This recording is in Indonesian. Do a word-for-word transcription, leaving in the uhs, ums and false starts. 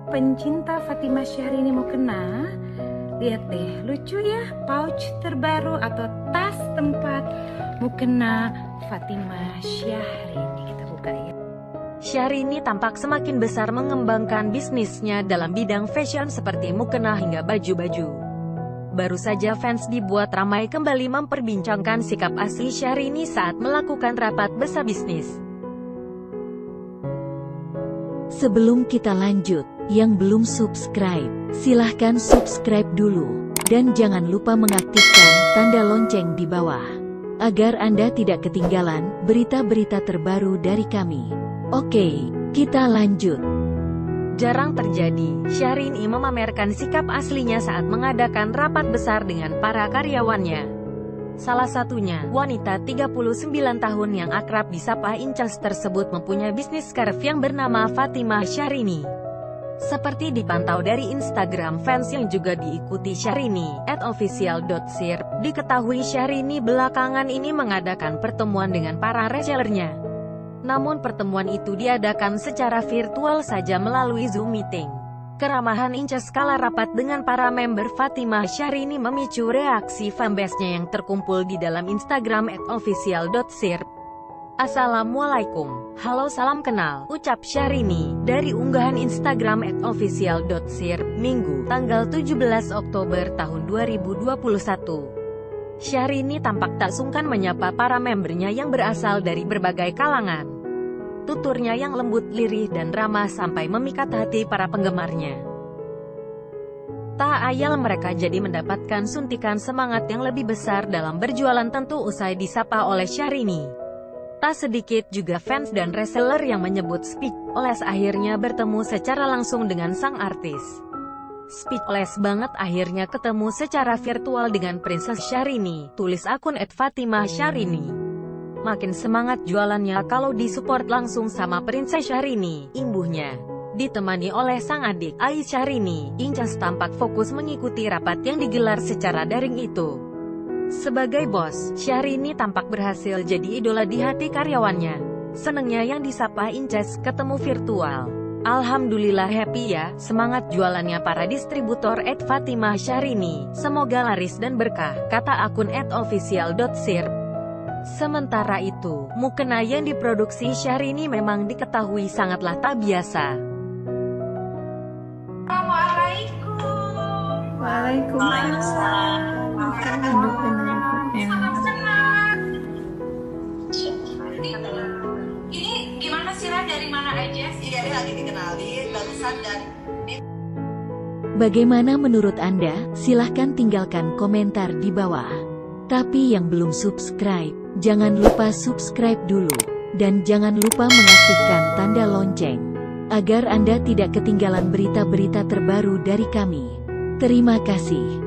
pencinta Fatimah Syahrini Mukena, lihat deh, lucu ya pouch terbaru atau tas tempat mukena Fatimah Syahrini. Kita buka ya. Syahrini tampak semakin besar mengembangkan bisnisnya dalam bidang fashion seperti mukena hingga baju-baju. Baru saja fans dibuat ramai kembali memperbincangkan sikap asli Syahrini saat melakukan rapat besar bisnis. Sebelum kita lanjut, yang belum subscribe, silahkan subscribe dulu. Dan jangan lupa mengaktifkan tanda lonceng di bawah, agar Anda tidak ketinggalan berita-berita terbaru dari kami. Oke, kita lanjut. Jarang terjadi, Syahrini memamerkan sikap aslinya saat mengadakan rapat besar dengan para karyawannya. Salah satunya, wanita tiga puluh sembilan tahun yang akrab disapa Incas tersebut mempunyai bisnis scarf yang bernama Fatimah Syahrini. Seperti dipantau dari Instagram fans yang juga diikuti Syahrini, at official dot sirp, diketahui Syahrini belakangan ini mengadakan pertemuan dengan para resellernya. Namun pertemuan itu diadakan secara virtual saja melalui Zoom meeting. Keramahan Incas kala rapat dengan para member Fatimah Syahrini memicu reaksi fanbase-nya yang terkumpul di dalam Instagram at official dot sirp. Assalamualaikum, halo salam kenal, ucap Syahrini, dari unggahan Instagram at official dot sirp, Minggu, tanggal tujuh belas Oktober tahun dua ribu dua puluh satu. Syahrini tampak tak sungkan menyapa para membernya yang berasal dari berbagai kalangan. Tuturnya yang lembut, lirih, dan ramah sampai memikat hati para penggemarnya. Tak ayal mereka jadi mendapatkan suntikan semangat yang lebih besar dalam berjualan tentu usai disapa oleh Syahrini. Tak sedikit juga fans dan reseller yang menyebut speechless akhirnya bertemu secara langsung dengan sang artis. Speechless banget akhirnya ketemu secara virtual dengan Princess Syahrini, tulis akun et fatimah syahrini. Makin semangat jualannya kalau disupport langsung sama Princess Syahrini, imbuhnya. Ditemani oleh sang adik, Ais Syahrini, Incas tampak fokus mengikuti rapat yang digelar secara daring itu. Sebagai bos, Syahrini tampak berhasil jadi idola di hati karyawannya. Senengnya yang disapa Incas ketemu virtual. Alhamdulillah happy ya, semangat jualannya para distributor et Fatimah Syahrini, semoga laris dan berkah, kata akun et official dot sirp. Sementara itu, mukena yang diproduksi Syahrini memang diketahui sangatlah tak biasa. Assalamualaikum. Waalaikumsalam. Ini gimana sih lah, dari mana aja sih? Dari lagi dikenalin barusan dan Bagaimana menurut Anda? Silahkan tinggalkan komentar di bawah. Tapi yang belum subscribe, jangan lupa subscribe dulu. Dan jangan lupa mengaktifkan tanda lonceng, agar Anda tidak ketinggalan berita-berita terbaru dari kami. Terima kasih.